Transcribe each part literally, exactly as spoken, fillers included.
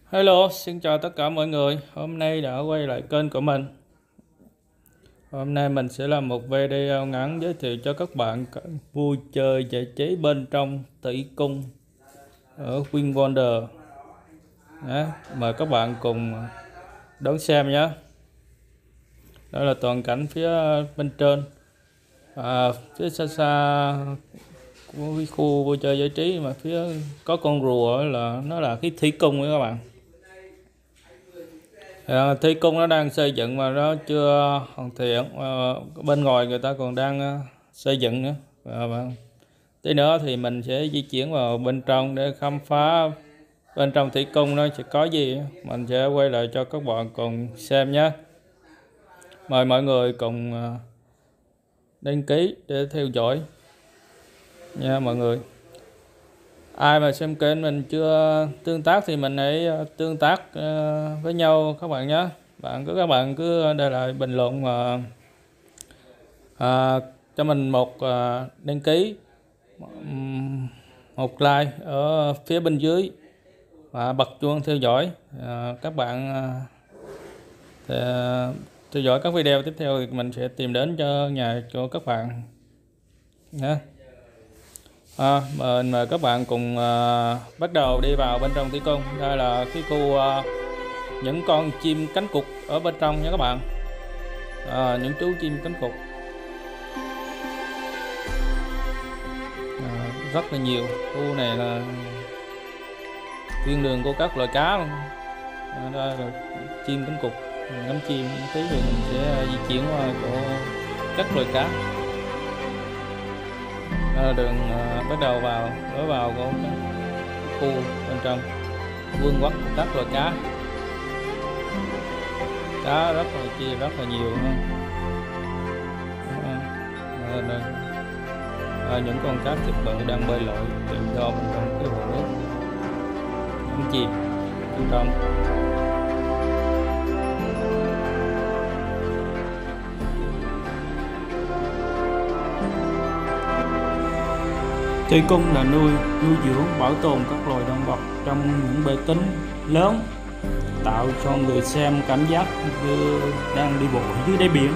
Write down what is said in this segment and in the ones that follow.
Hello, xin chào tất cả mọi người. Hôm nay đã quay lại kênh của mình. Hôm nay mình sẽ làm một video ngắn giới thiệu cho các bạn vui chơi giải trí bên trong Thủy Cung ở Vinwonders. Mời các bạn cùng đón xem nhé. Đó là toàn cảnh phía bên trên, à, phía xa xa của cái khu vui chơi giải trí, mà phía có con rùa là nó là cái Thủy Cung đó các bạn. À, Thủy Cung nó đang xây dựng mà nó chưa hoàn thiện, à, bên ngoài người ta còn đang uh, xây dựng nữa. À, tí nữa thì mình sẽ di chuyển vào bên trong để khám phá bên trong Thủy Cung nó sẽ có gì. Mình sẽ quay lại cho các bạn cùng xem nhé. Mời mọi người cùng uh, đăng ký để theo dõi nha mọi người. Ai mà xem kênh mình chưa tương tác thì mình hãy tương tác uh, với nhau các bạn nhé. Bạn cứ các bạn cứ để lại bình luận mà uh, cho mình một uh, đăng ký, một like ở phía bên dưới và bật chuông theo dõi. Uh, các bạn uh, thì, uh, theo dõi các video tiếp theo thì mình sẽ tìm đến cho nhà cho các bạn nhé. À, mời, mời các bạn cùng uh, bắt đầu đi vào bên trong Thủy Cung. Đây là cái khu uh, những con chim cánh cụt ở bên trong nha các bạn. À, những chú chim cánh cụt à, rất là nhiều. Khu này là thiên đường của các loài cá luôn. À, đây là chim cánh cụt, ngắm chim tí thì mình sẽ di chuyển qua chỗ các loài cá. À, đường à, bắt đầu vào lối vào của cái khu bên trong vương quốc của các loài cá. Cá rất là chia rất là nhiều ha. À, à, à, những con cá thịt bự đang bơi lội tự do bên trong cái hồ nước, ngắm chìm bên trong. Thủy Cung là nuôi nuôi dưỡng bảo tồn các loài động vật trong những bể kính lớn, tạo cho người xem cảm giác như đang đi bộ dưới đáy biển.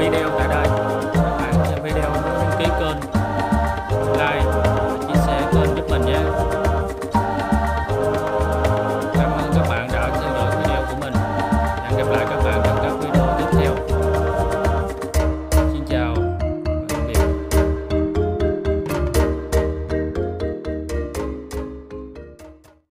video tại đây. Các bạn xem video nhớ đăng ký kênh